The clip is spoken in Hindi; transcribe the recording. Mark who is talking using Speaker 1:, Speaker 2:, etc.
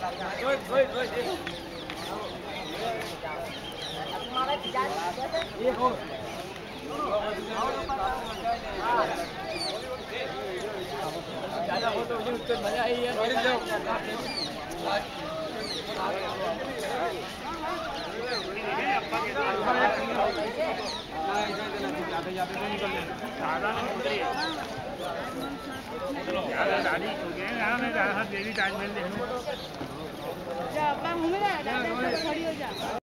Speaker 1: ज्यादा हो तो उसको मजा आई है।
Speaker 2: जा, खड़ी हो जा।